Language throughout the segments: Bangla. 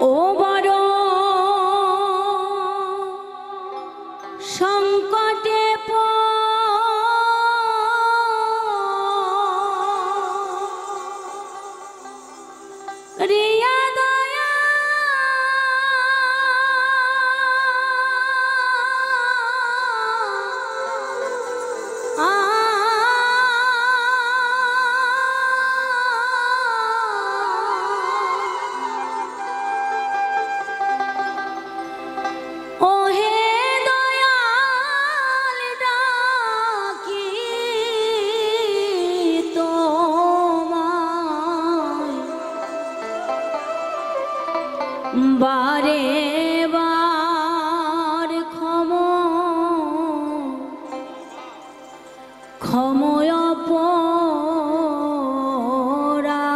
ও বড় সংকটে রিয়া দয়া বারে বার ক্ষময় পরা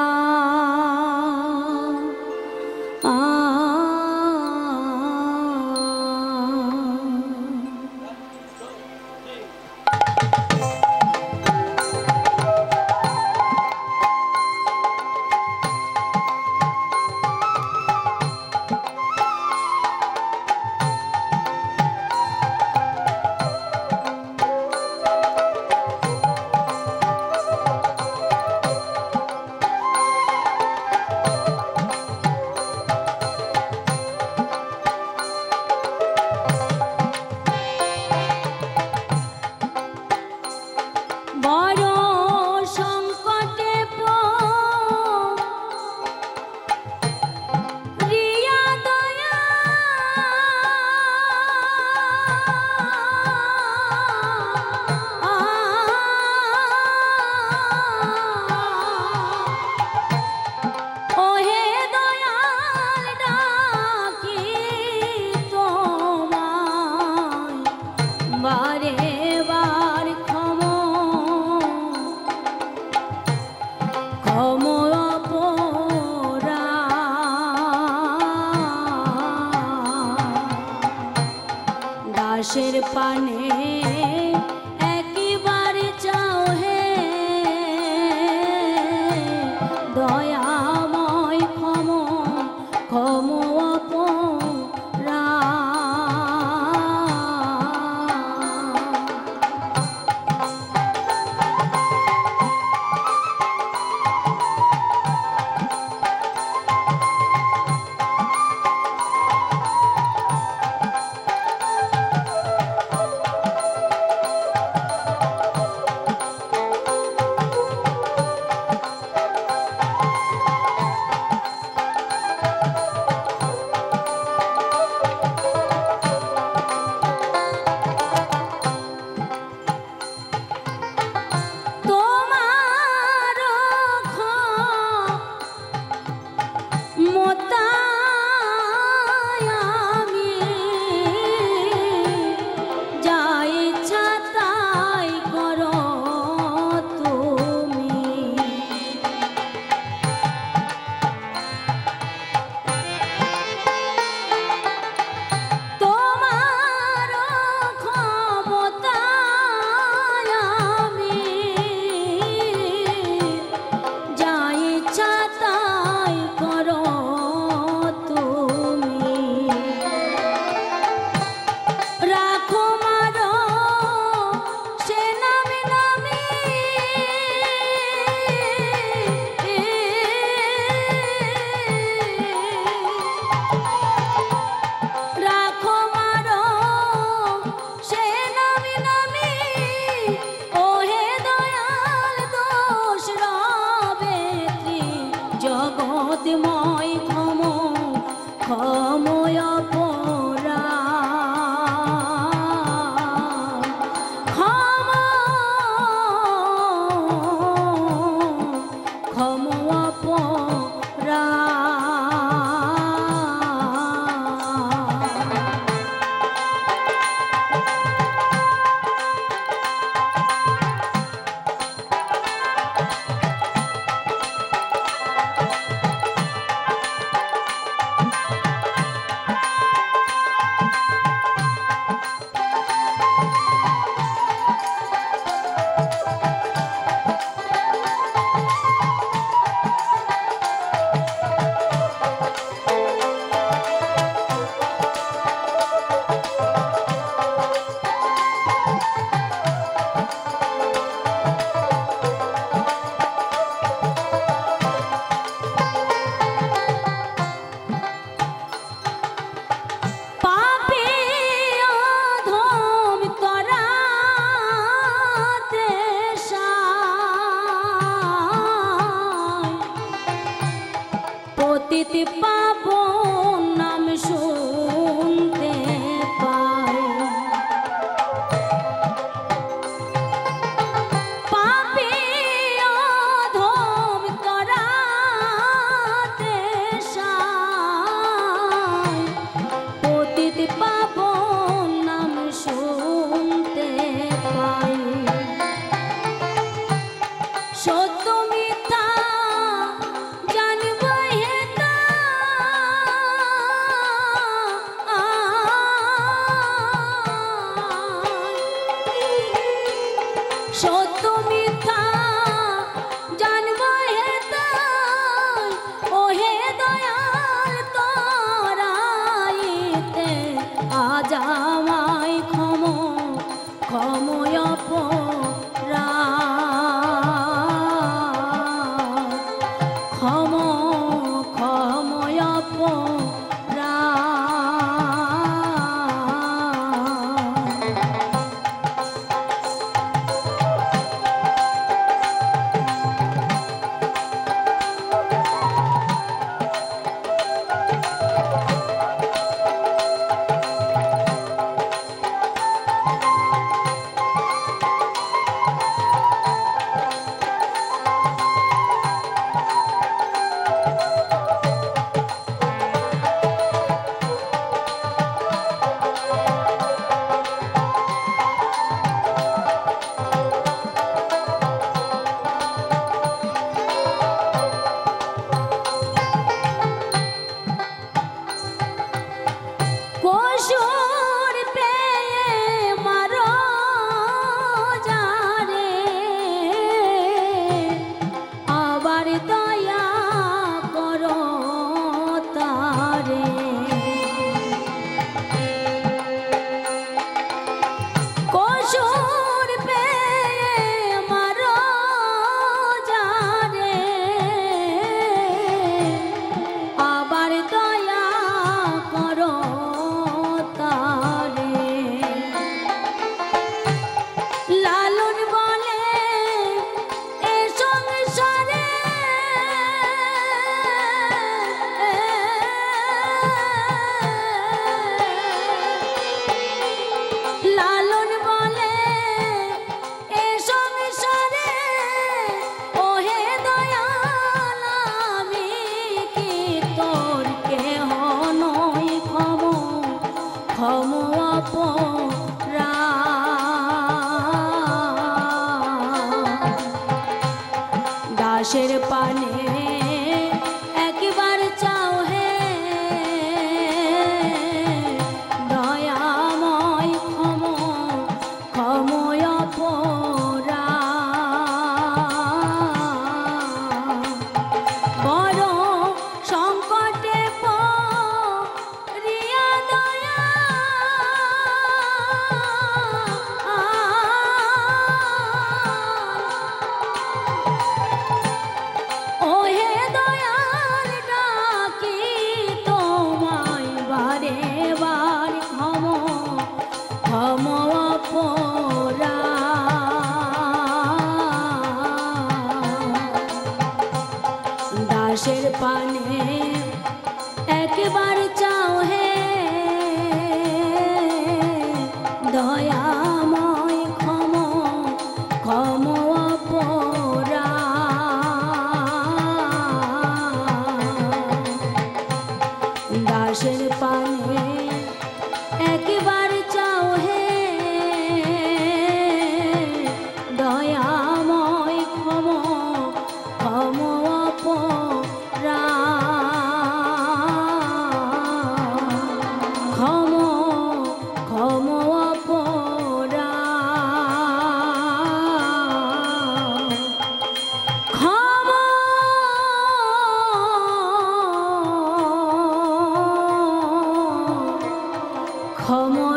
দাসের পানে একেবারে চাও হে দয়াময় ক্ষম অপরা জগৎময় ক্ষময় পরা ক্ষময় পরা পতিত পাবন নাম শুনতে পাই, পাপী অধম তারাতে সায়, পতিত পাবন নাম শুনতে পাই। সত্য মিথ্যা জানব হেতা, সত্য মিথ্যা জানব হেতা, ওহে দয়াল তরাইতে আজ আমায় ক্ষময় অপরাধ, ক্ষময় অপরাধ। কসুর পেয়ে মারো যারে, আবার দয়া করো তারে। কসুর পেয়ে মারো যারে, আবার দয়া করো তারে। লালন বলে এ সংসারে লালন বলে এ সংসারে, ওহে দয়াল আমি কি তোর কেহ নই, ক্ষম অপরাধ। দাসের পানে একবার চাও হে দয়াময়, ক্ষময় অপরাধ। বড় সংকটে পড়িয়া দয়া, ওহে দয়াল ডাকি তোমায় বারে বার, ক্ষম অপরাধ। দাসের পানে একবার চাও হে দয়াময়, ক্ষম অপরাধ। দাসের পানে একবার চাও হে দয়াময়, ক্ষম অপরাধ। ক্ষম অপরাধ। ক্ষম